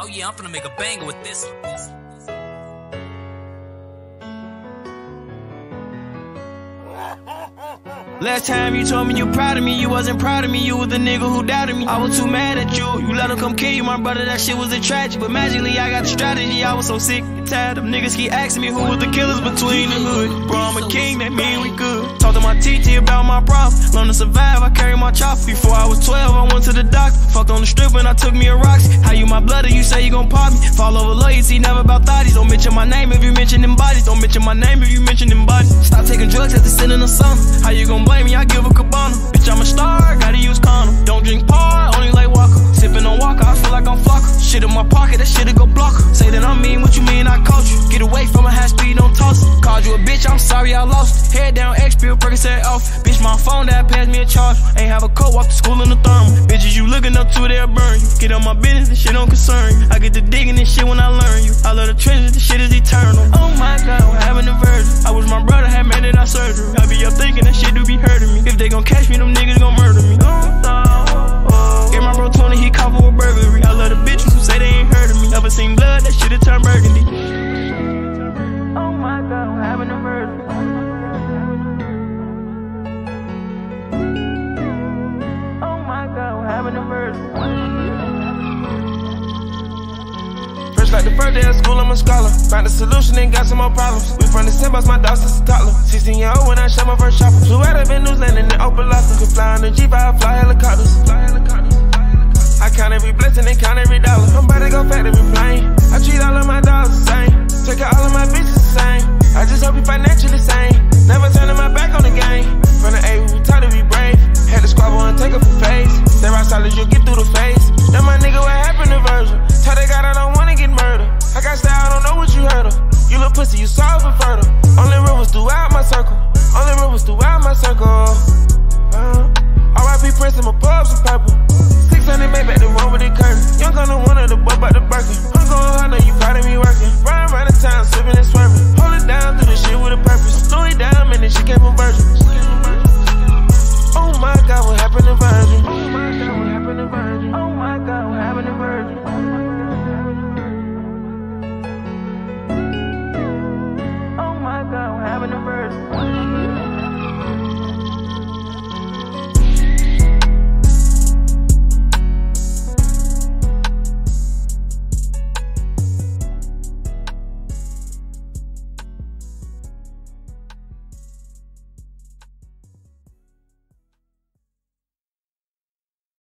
Oh yeah, I'm finna make a banger with this one. Last time you told me you proud of me, you wasn't proud of me, you was the nigga who doubted me. I was too mad at you, you let him come kill you, my brother, that shit was a tragic. But magically I got the strategy, I was so sick and tired of niggas keep asking me who was the killers between the hood. Bro, I'm a king, that mean we good. Talk to my TT about my problems, learn to survive, I carry my chopper. Before I was 12, I went to the doctor, fucked on the strip and I took me a Roxy. How you my blood, you say you gon' pop me? Fall over loyalty, never about thotties. Don't mention my name if you mention them bodies. Don't mention my name if you mention them bodies. Stop taking drugs after sitting in the summer. How you gon' blame me? I give a cabana. Bitch, I'm a star, gotta use condom. Don't drink par, only like Walker. Sippin' on Walker, I feel like I'm Flocker. Shit in my pocket, that shit'll go block her. Say that I'm mean, what you mean I caught you? Get away from a high speed, don't toss it. Called you a bitch, I'm sorry I lost it. Head down, X pill, Percocet off. Bitch, my phone that passed me a charge. Ain't have a coat, walk to school in the thermal. Bitches you looking up to, they'll burn you. Get on my business, this shit don't concern you. I get to digging this shit when I learn you. I love the trenches, this shit is eternal. Oh my God, I'm having a virgin. I wish my brother had made it out surgery. I be up thinking that shit do be hurting me. If they gon' catch me, them niggas gon' murder me. Get my bro Tony, he caught for a burglary. I love the bitches who say they ain't heard of me. Never seen blood, that shit'll turn burgundy. Oh my God, I'm having a virgin. Oh my God, I'm having a virgin. First like the first day of school, I'm a scholar. Found a solution and got some more problems. We from the same bus, my dog since a toddler. 16-year-old when I shot my first chopper. Flew out of Newsland in the open locker. Could fly on the G5, fly helicopters. I count every blessing and count every dollar. I'm about to go factory plane. I treat all of my dogs the same. Take out all of my bitches the same. I just hope you financially sane. Never turning my back on the game. From the A, we taught to be